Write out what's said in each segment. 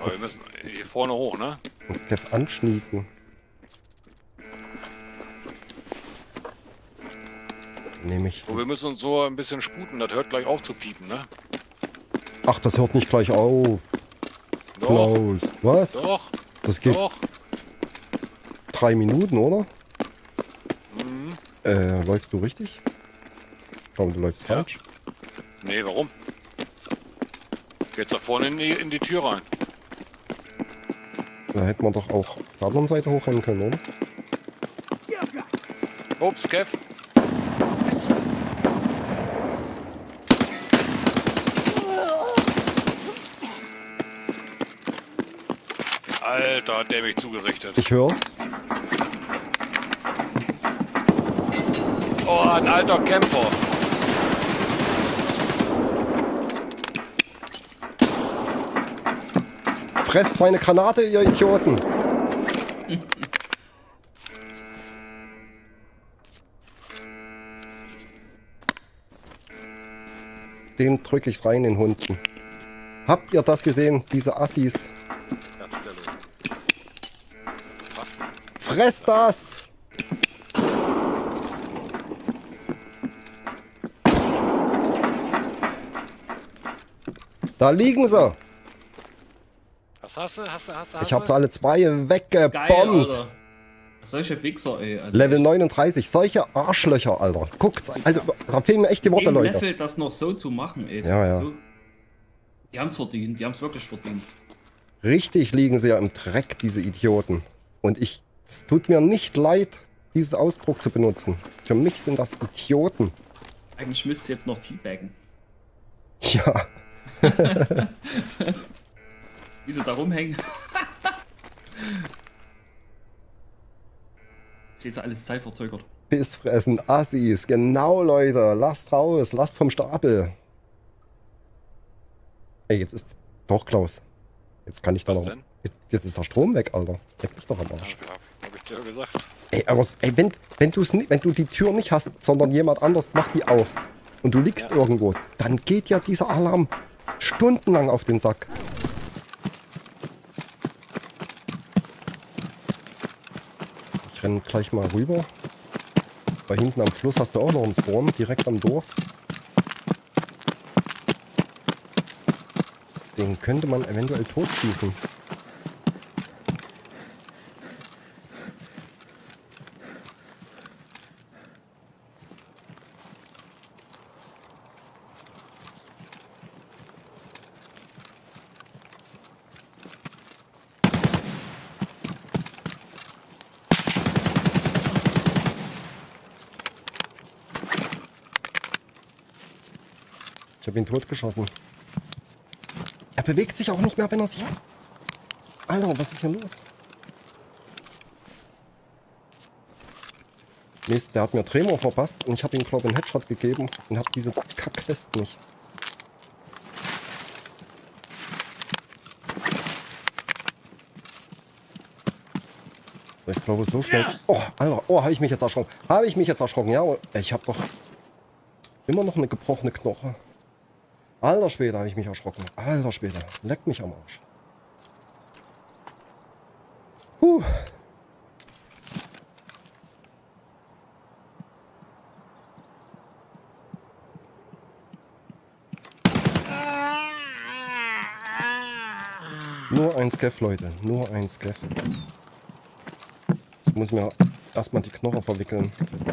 Aber wir müssen hier vorne hoch, ne? uns Kev anschnieken. Nehme ich. So, wir müssen uns so ein bisschen sputen, das hört gleich auf zu piepen, ne? Ach, das hört nicht gleich auf. Doch, Klaus. Was? doch, Das geht doch. 3 Minuten, oder? Mhm. Läufst du richtig? Schau mal, du läufst Ja. falsch. Nee, warum? Jetzt da vorne in die Tür rein. Da hätte man doch auch auf der anderen Seite hochrennen können, oder? Ups, Kev. Alter, hat der mich zugerichtet. Ich hör's. Oh, ein alter Kämpfer. Fresst meine Granate, ihr Idioten! Den drücke ich's rein, den Hunden. Habt ihr das gesehen, diese Assis? Das ist der Lohn. Was? Fresst das! Da liegen sie! Was hast du? Ich hab sie alle 2 Geil, weggebombt! Alter. Solche Wichser, ey. Also Level echt. 39, solche Arschlöcher, Alter. Guckt's, also, da fehlen mir echt die Worte, Im Leute. Level das noch so zu machen, ey. Das Ja, ist ja. So, die haben's verdient, die haben's wirklich verdient. Richtig liegen sie ja im Dreck, diese Idioten. Und es tut mir nicht leid, diesen Ausdruck zu benutzen. Für mich sind das Idioten. Eigentlich müsstest du jetzt noch teabaggen. Ja, Wie sie da rumhängen. Steht so alles zeitverzögert. Pissfressen, Assis. Genau, Leute. Lasst raus. Lasst vom Stapel. Ey, jetzt ist... Doch, Klaus. Jetzt kann ich da Was noch... denn? Jetzt ist der Strom weg, Alter. Leck mich doch am Arsch. Hab ich dir gesagt. Ey, aber wenn du die Tür nicht hast, sondern jemand anders macht die auf und du liegst irgendwo, dann geht ja dieser Alarm stundenlang auf den Sack. Ich renne gleich mal rüber. Da hinten am Fluss hast du auch noch einen Spawn, direkt am Dorf. Den könnte man eventuell totschießen. Ich habe ihn totgeschossen. Er bewegt sich auch nicht mehr, wenn er sich... Alter, was ist hier los? Mist, der hat mir Tremor verpasst und ich habe ihm, glaube ich, einen Headshot gegeben und habe diese Kack-Quest nicht. So, ich glaube, so schnell... Oh, Alter, oh, habe ich mich jetzt erschrocken. Habe ich mich jetzt erschrocken, ja? Ich habe doch immer noch eine gebrochene Knoche. Alter Schwede, habe ich mich erschrocken. Alter Schwede, leckt mich am Arsch. Huh. Nur ein Scaff, Leute. Nur ein Scaff. Ich muss mir erstmal die Knochen verwickeln.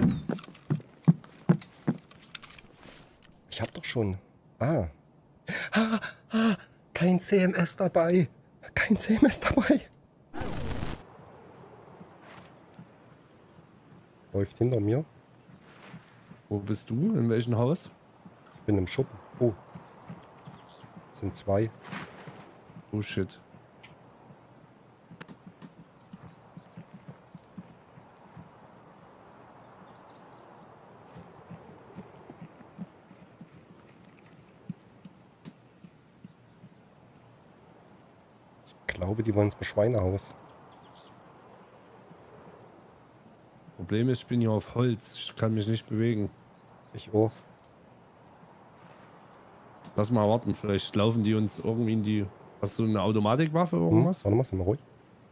Ich hab doch schon... Kein CMS dabei. Kein CMS dabei. Läuft hinter mir. Wo bist du? In welchem Haus? Ich bin im Schuppen. Oh. Sind 2. Oh shit. Ich glaube, die wollen ins Schweinehaus. Problem ist, ich bin hier auf Holz. Ich kann mich nicht bewegen. Ich auch. Lass mal warten, vielleicht laufen die uns irgendwie in die Hast du eine Automatikwaffe oder irgendwas? Warte mal, sind wir ruhig.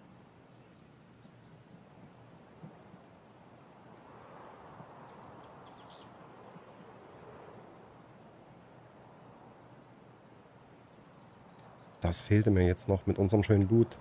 Das fehlte mir jetzt noch mit unserem schönen Loot.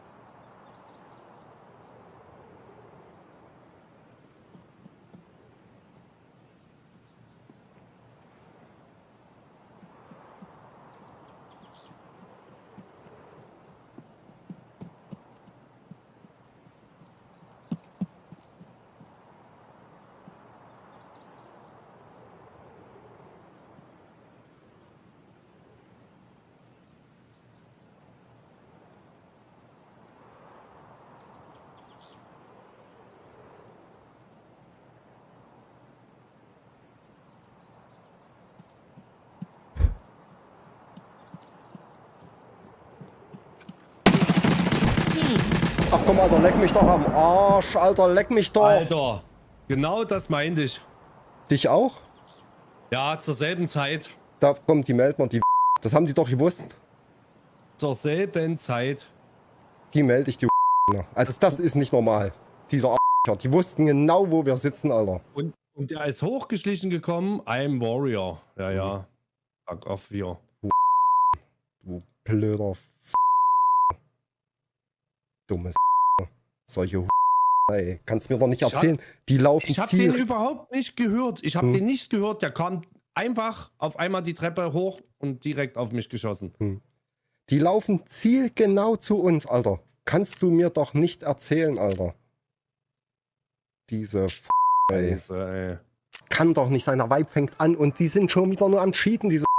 Ach komm, Alter, leck mich doch am Arsch, Alter, leck mich doch. Alter, genau das meinte ich. Dich auch? Ja, zur selben Zeit. Da kommt die meldet man, die das haben die doch gewusst. Zur selben Zeit. Die melde ich, die also das ist nicht normal. Dieser Arsch, die wussten genau, wo wir sitzen, Alter. Und der ist hochgeschlichen gekommen. I'm Warrior. Ja, ja. Fuck off, wir. Du blöder dummes solche ey, kannst mir doch nicht erzählen, die laufen Ich habe den überhaupt nicht gehört. Ich habe den nicht gehört. Der kam einfach auf einmal die Treppe hoch und direkt auf mich geschossen. Die laufen zielgenau zu uns, Alter. Kannst du mir doch nicht erzählen, Alter. Diese ey. Scheiße, ey. Kann doch nicht sein, der Vibe fängt an und die sind schon wieder nur am Cheaten, diese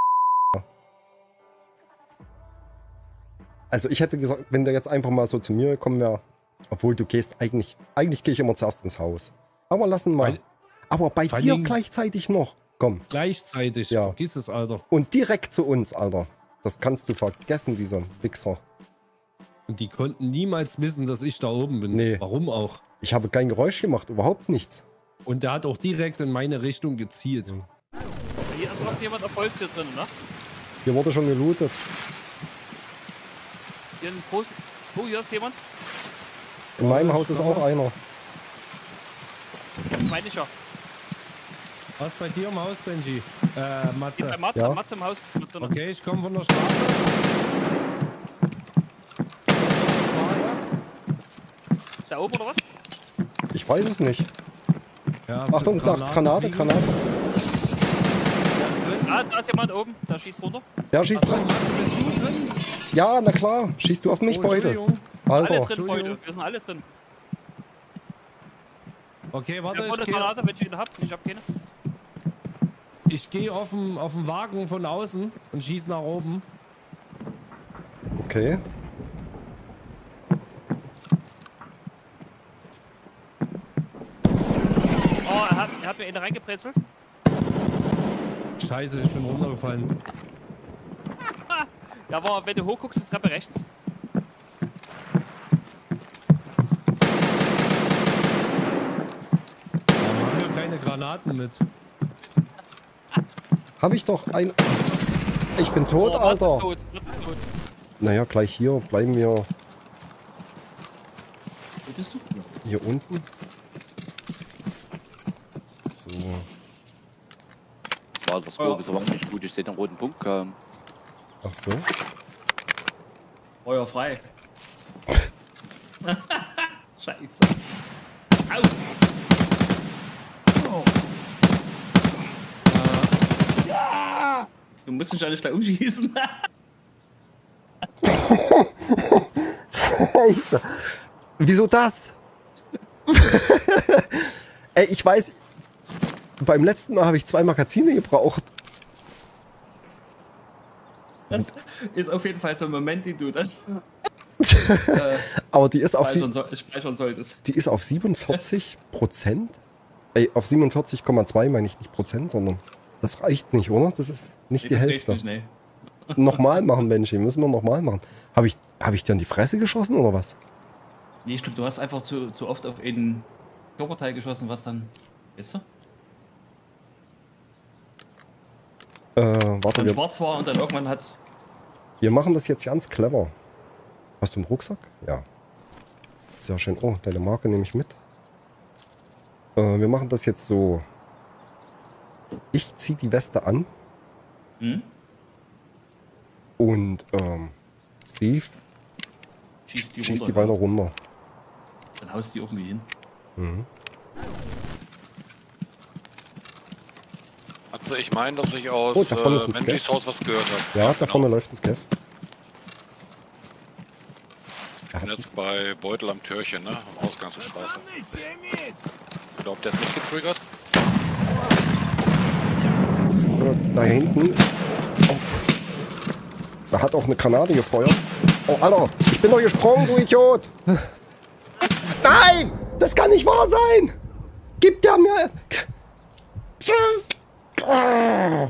Also ich hätte gesagt, wenn der jetzt einfach mal so zu mir gekommen wäre, obwohl du gehst, eigentlich gehe ich immer zuerst ins Haus. Aber lassen mal. Aber bei dir gleichzeitig noch. Komm. Gleichzeitig. Ja. Vergiss es, Alter. Und direkt zu uns, Alter. Das kannst du vergessen, dieser Wichser. Und die konnten niemals wissen, dass ich da oben bin. Nee. Warum auch? Ich habe kein Geräusch gemacht, überhaupt nichts. Und der hat auch direkt in meine Richtung gezielt. Hier ist noch jemand auf Holz hier drin, ne? Hier wurde schon gelootet. Hier einen großen. Oh, hier ist jemand. In meinem Haus ist auch einer. Das meine ich ja. Was bei dir im Haus, Benji? Matze. Bei Matze, Ja. Matze im Haus. Drin. Okay, ich komme von der Straße. Ist der oben oder was? Ich weiß es nicht. Ja, Achtung, Granate, fliegen. Granate. Ah, da ist jemand oben. Da schießt runter. Ja, schießt Achtung, drin. Matze, bist du drin? Ja, na klar. Schießt du auf mich, Oh, Beutel. Entschuldigung. Alle Alter. drin, Beute. Wir sind alle drin. Okay, Ich warte, habe eine Granate, wenn ich ihn hab. Ich hab keine. ich gehe auf den Wagen von außen und schieße nach oben. Okay. Oh, er hat mir eine reingebrezelt. Scheiße, ich bin runtergefallen. Ja, aber wenn du hochguckst, ist die Treppe rechts. Warum haben wir keine Granaten mit? Habe ich doch ein... Ich bin tot, Oh, Mats Alter. ist tot. Mats ist tot. Naja, gleich hier bleiben wir Wo bist du? hier unten. So. Das war etwas Grobes, aber nicht gut. Ich sehe den roten Punkt. Ach so. Feuer frei. Scheiße. Au! Oh. Ja! Du musst mich alle gleich umschießen. Scheiße. Wieso das? Ey, ich weiß, beim letzten Mal habe ich 2 Magazine gebraucht. Das ist auf jeden Fall so ein Moment, den du das Aber die ist auf, speichern solltest. die ist auf 47%. Ey, auf 47,2 meine ich nicht Prozent, sondern das reicht nicht, oder? Das ist nicht die das Hälfte. Nicht, nee. Nochmal machen, Mensch, müssen wir nochmal machen. Habe ich dir in die Fresse geschossen oder was? Nee, ich glaube, du hast einfach zu oft auf einen Körperteil geschossen, was dann. Weißt du? Warte, Dann wir, schwarz war und dann irgendwann hat's. Wir machen das jetzt ganz clever. Hast du einen Rucksack? Ja. Sehr schön. Oh, deine Marke nehme ich mit. Wir machen das jetzt so. Ich ziehe die Weste an. Hm? Und Steve Schießt die schießt runter. die weiter runter. Dann haust die irgendwie hin. Mhm. Also ich meine, dass ich Oh, aus da vorne ist ein Benjis Scav. Haus was gehört habe. Ja, da vorne läuft das Kev. Ich bin jetzt bei Beutel am Türchen, ne? Am Ausgang zur Straße. Ich glaube, der hat mich getriggert. Da hinten ist. Oh. Da hat auch eine Granate gefeuert. Oh, Alter, ich bin doch gesprungen, du Idiot! Nein! Das kann nicht wahr sein! Gib der mir. Tschüss! Oh.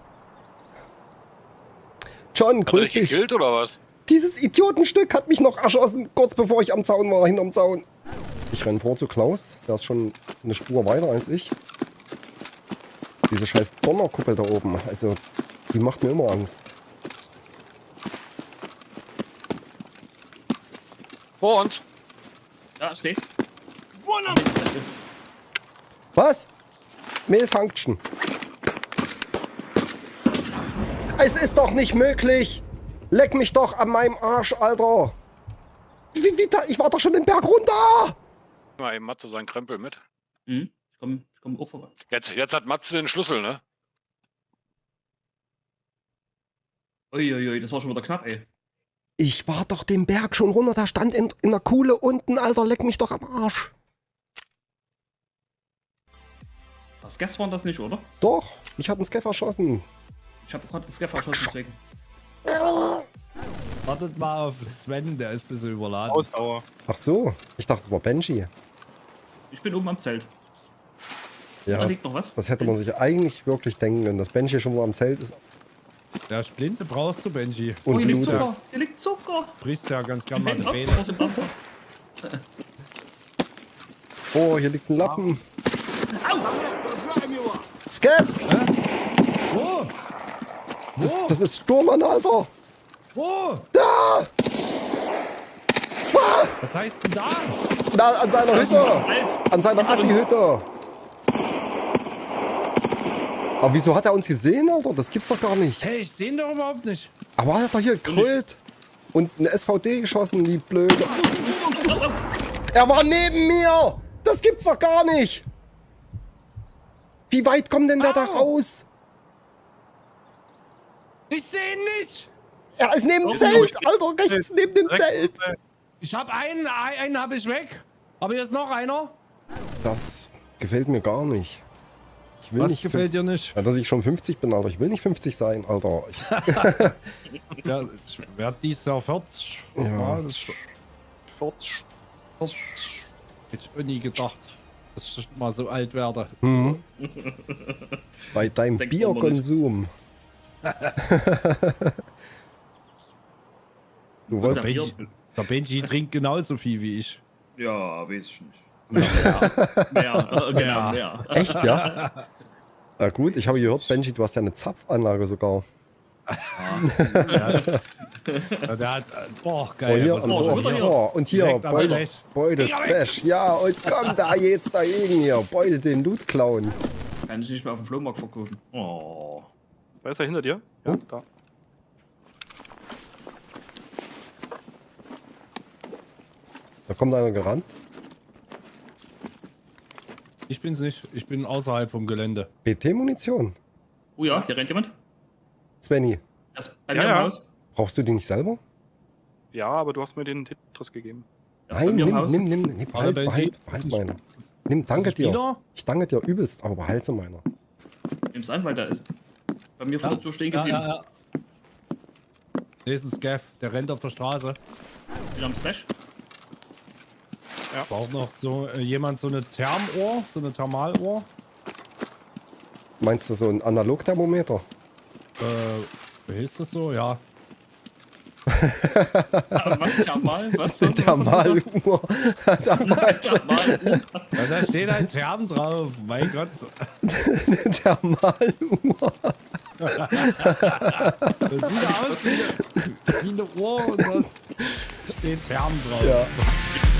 John, Hat er grüß dich dich. gekillt oder was? Dieses Idiotenstück hat mich noch erschossen, kurz bevor ich am Zaun war, hinterm Zaun. Ich renne vor zu Klaus, der ist schon eine Spur weiter als ich. Diese scheiß Donnerkuppel da oben, also die macht mir immer Angst. Vor uns. Ja, steh's. Was? Malfunction. Es ist doch nicht möglich. Leck mich doch an meinem Arsch, Alter. Ich war doch schon den Berg runter. Mal eben Matze seinen Krempel mit. Hm? Ich komm auch vorbei. Jetzt hat Matze den Schlüssel, ne? Uiuiui, das war schon wieder knapp, ey. Ich war doch den Berg schon runter. Da stand in der Kuhle unten, Alter. Leck mich doch am Arsch. Das Gas war das nicht, oder? Doch, mich hat ein Scaff erschossen. Ich habe gerade das Gas erschossen, deswegen. Wartet mal auf Sven, der ist ein bisschen überladen. Ausdauer. Ach so, ich dachte, es war Benji. Ich bin oben am Zelt. Da Ja, liegt noch was. das hätte man sich eigentlich wirklich denken können, dass Benji schon mal am Zelt ist Der Splinte brauchst du, Benji. Oh, und hier liegt blutet. Zucker. Hier liegt Zucker. Brichst ja ganz gern mal die Oh, Beine. was im Bauch. Oh, hier liegt ein Lappen. Au! Scaps! Wo? Das ist Sturmann, Alter! Wo? Da! Was heißt denn da? Da, an seiner Hütte! An seiner Assi-Hütte! Aber wieso hat er uns gesehen, Alter? Das gibt's doch gar nicht. Hey, ich sehe ihn doch überhaupt nicht. Aber er hat doch hier gekrölt und eine SVD geschossen, die Blöde. Er war neben mir! Das gibt's doch gar nicht! Wie weit kommt denn der da raus? Ich sehe ihn nicht. Er ist neben dem Zelt! Alter, rechts neben dem Zelt! Ich habe einen habe ich weg. Aber hier ist noch einer. Das gefällt mir gar nicht. Ich will Was nicht gefällt 50 dir nicht? Ja, dass ich schon 50 bin, aber ich will nicht 50 sein, Alter. Ja, ich werde dies Jahr 40. Ja. Das 40. Hätte ich auch nie gedacht, dass ich mal so alt werde. Bei deinem denkt man aber Bierkonsum. Du wolltest. Bier. Der Benji trinkt genauso viel wie ich. Ja, weiß ich nicht. Mehr. Genau, mehr. Echt, ja? Na gut, ich habe gehört, Benji, du hast ja eine Zapfanlage sogar. Ja, der hat. Boah, Oh, geil. hier, was- am Oh, Dorf. wieder hier. Oh, und hier, Direkt am Beutel, Blech. Beutel Stash. Ja, und komm da jetzt dagegen hier. Beutel den Loot klauen. Kann ich nicht mehr auf dem Flohmarkt verkaufen. Oh. Wer ist er hinter dir? Ja, da. Da kommt einer gerannt. Ich bin's nicht. Ich bin außerhalb vom Gelände. BT-Munition. Oh ja, hier rennt jemand. Svenny, Das ist bei Ja, mir im ja. Haus. brauchst du die nicht selber? Ja, aber du hast mir den Tetris gegeben. Das ist bei Nein, mir im Haus. nimm, behalt Benji, meine. Nimm, danke ein dir. Spieler? Ich danke dir übelst, aber behalte sie meiner. Nimm's an, weil der ist bei mir vor der Tür stehen Ja, geblieben. ja, ja. Hier ist ein Scav, der rennt auf der Straße. Wieder am Stash. Braucht noch so jemand so eine Thermohr, so eine Thermaluhr. Meinst du so ein Analogthermometer? Wie hieß das so? Ja. Was? Thermal? Was? Thermaluhr. Thermal. Ja, da steht ein Therm drauf. Mein Gott. Thermaluhr. Das sieht aus wie eine Uhr und das steht Fern drauf. Ja.